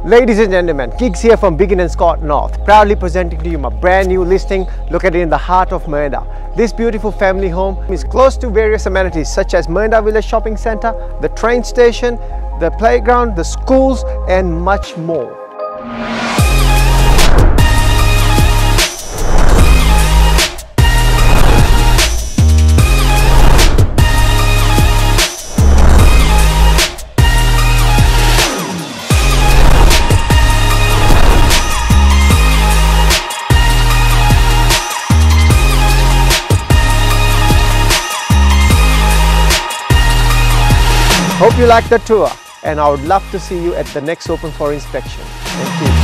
Ladies and gentlemen, Kicks here from Begin & Scott North, proudly presenting to you my brand new listing located in the heart of Mernda. This beautiful family home is close to various amenities such as Mernda Village Shopping Centre, the train station, the playground, the schools and much more. Hope you liked the tour and I would love to see you at the next open for inspection. Thank you.